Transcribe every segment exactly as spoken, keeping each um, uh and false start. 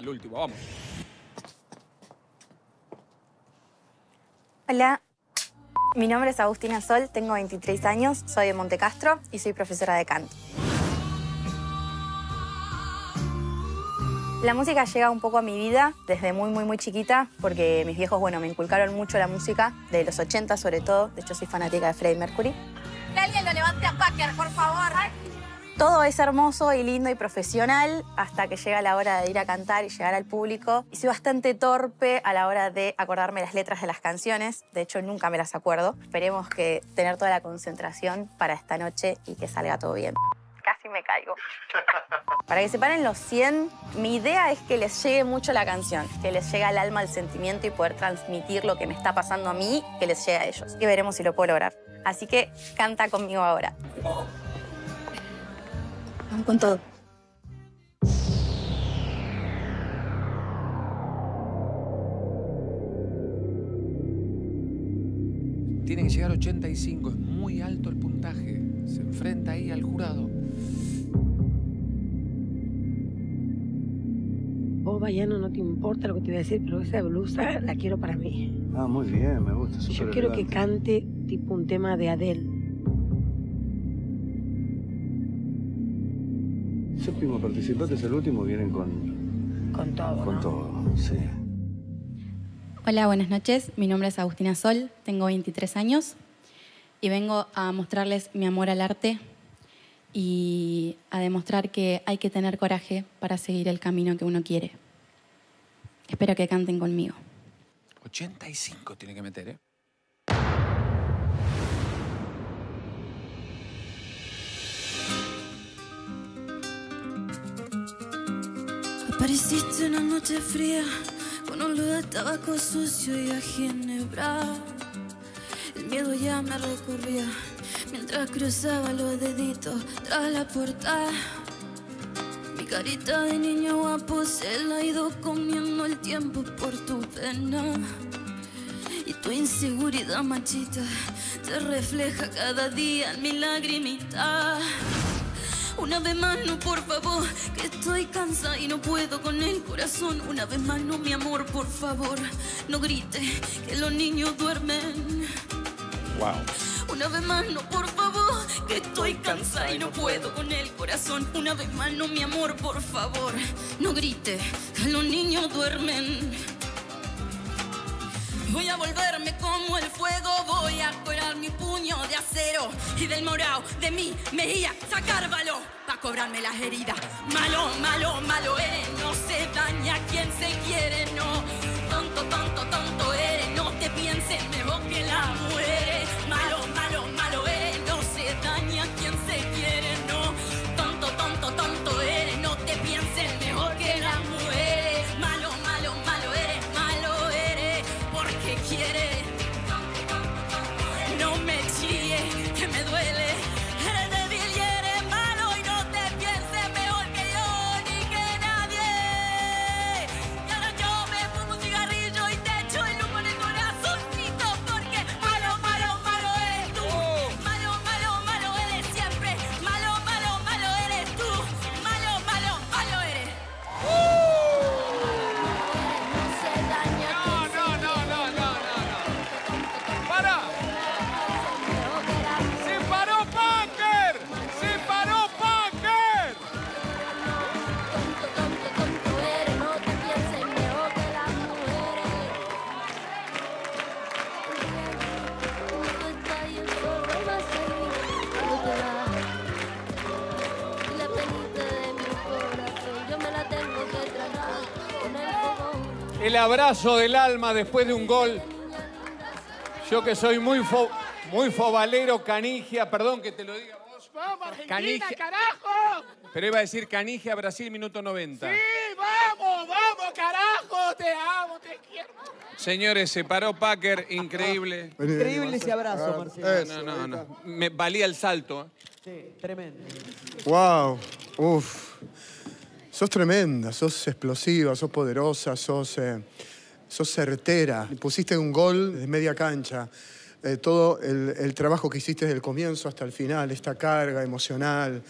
al último, vamos. Hola, mi nombre es Agustina Sol, tengo veintitrés años, soy de Montecastro y soy profesora de canto. La música llega un poco a mi vida desde muy, muy, muy chiquita porque mis viejos, bueno, me inculcaron mucho la música, de los ochenta sobre todo. De hecho, soy fanática de Freddie Mercury. Que alguien lo levante a Packer, por favor. Todo es hermoso y lindo y profesional hasta que llega la hora de ir a cantar y llegar al público. Y soy bastante torpe a la hora de acordarme las letras de las canciones. De hecho, nunca me las acuerdo. Esperemos que tener toda la concentración para esta noche y que salga todo bien. Casi me caigo. Para que se paren los cien, mi idea es que les llegue mucho la canción, que les llegue al alma el sentimiento y poder transmitir lo que me está pasando a mí, que les llegue a ellos. Y veremos si lo puedo lograr. Así que canta conmigo ahora. Vamos con todo. Tiene que llegar a ochenta y cinco, es muy alto el puntaje. Se enfrenta ahí al jurado. Vos, Bayano, no te importa lo que te voy a decir, pero esa blusa la quiero para mí. Ah, muy bien, me gusta. Yo quiero que cante tipo un tema de Adele. Séptimo participante es el último, vienen con... Con todo, Con ¿no? todo, sí. Hola, buenas noches. Mi nombre es Agustina Sol, tengo veintitrés años y vengo a mostrarles mi amor al arte y a demostrar que hay que tener coraje para seguir el camino que uno quiere. Espero que canten conmigo. ochenta y cinco tiene que meter, ¿eh? Apareciste una noche fría con olor de tabaco sucio y a ginebra. El miedo ya me recorría mientras cruzaba los deditos tras la puerta. Mi carita de niño guapo se la ha ido comiendo el tiempo por tu pena. Y tu inseguridad machita te refleja cada día en mi lagrimita. Una vez más, no, por favor, que estoy cansada y no puedo con el corazón. Una vez más, no, mi amor, por favor, no grite que los niños duermen. Wow. Una vez más, no, por favor, que estoy cansada y no puedo con el corazón. Una vez más, no, mi amor, por favor, no grite que los niños duermen. Voy a volverme como el fuego, voy a corar mi puño de acero y del morao de mi mejilla sacar valor pa' cobrarme las heridas. Malo, malo, malo eres, no se daña quien se quiere, no. Tonto, tonto, tonto eres, no te pienses mejor que la mujeres. Malo, malo, malo eres, no se daña quien se quiere, no. Tonto, tonto, tonto eres, no te pienses mejor que la mujeres. Malo, malo, malo eres, malo eres, porque quieres. No me chilles, que me duele. Eres débil y eres malo y no te pienses mejor que yo ni que nadie. Y ahora yo me fumo un cigarrillo y te echo el humo en el corazoncito, porque malo, malo, malo eres tú. Malo, malo, malo eres siempre. Malo, malo, malo eres tú. Malo, malo, malo eres. No se daña. No, no, no, no, no, no, no. ¡Para! ¡Se paró Packer! ¡Se paró Packer! Tonto, tonto, tonto eres, no te pienses mejor que las mujeres. Tú estás y el sol no va a servir cuando te vas. Y la penita de mi corazón yo me la tengo que tragar con el fogón. El abrazo del alma después de un gol. Yo que soy muy fo, muy fobalero, Canigia, perdón que te lo diga vos. ¡Vamos, Argentina, Canigia. carajo! Pero iba a decir Canigia, Brasil, minuto noventa. ¡Sí, vamos, vamos, carajo! Te amo, te quiero. Señores, se paró Packer, increíble. Increíble ese abrazo, Marcelo. No, no, no, no. Me valía el salto. Sí, tremendo. Wow, uf. Sos tremenda, sos explosiva, sos poderosa, sos, eh, sos certera. Pusiste un gol de media cancha. Eh, todo el, el trabajo que hiciste desde el comienzo hasta el final, esta carga emocional,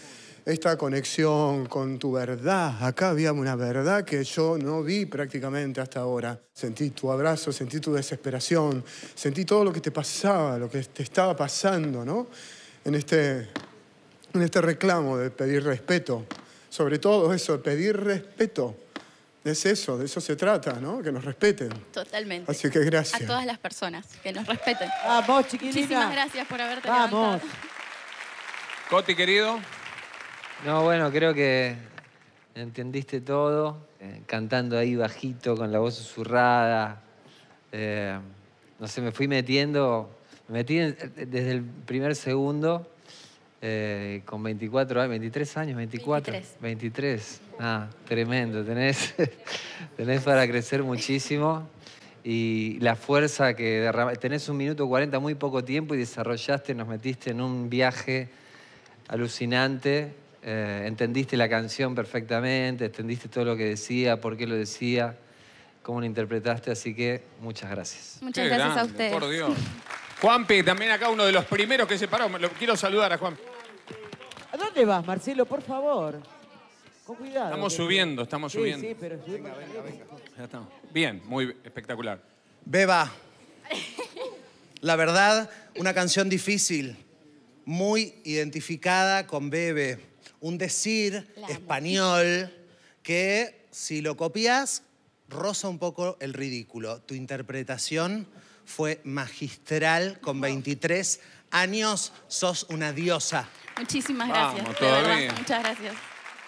esta conexión con tu verdad. Acá había una verdad que yo no vi prácticamente hasta ahora. Sentí tu abrazo, sentí tu desesperación, sentí todo lo que te pasaba, lo que te estaba pasando, ¿no? En este, en este reclamo de pedir respeto. Sobre todo eso, pedir respeto. Es eso, de eso se trata, ¿no? Que nos respeten. Totalmente. Así que gracias. A todas las personas que nos respeten. Vamos, chiquilina. Muchísimas gracias por haberte Vamos. levantado. Coti, querido. No, bueno, creo que entendiste todo. Eh, cantando ahí bajito, con la voz susurrada. Eh, no sé, me fui metiendo. Me metí en, desde el primer segundo. Eh, con veinticuatro años, veintitrés años, veinticuatro. veintitrés. veintitrés. Ah, tremendo. Tenés, tenés para crecer muchísimo. Y la fuerza que derramaste. Tenés un minuto cuarenta, muy poco tiempo, y desarrollaste, nos metiste en un viaje alucinante. Eh, entendiste la canción perfectamente, entendiste todo lo que decía, por qué lo decía, cómo lo interpretaste. Así que muchas gracias. Muchas Qué gracias grande, a ustedes. por Dios. Juanpi, también acá uno de los primeros que se paró. Lo quiero saludar a Juan. ¿A dónde vas, Marcelo? Por favor. Con cuidado. Estamos que- subiendo, estamos Sí, subiendo. sí, pero subir Venga, más venga, lejos. venga. Ya estamos. Bien, muy espectacular. Beba, la verdad, una canción difícil, muy identificada con Bebe. Un decir español que, si lo copias, roza un poco el ridículo. Tu interpretación fue magistral, con veintitrés años, sos una diosa. Muchísimas gracias. Vamos, de verdad, todavía. muchas gracias.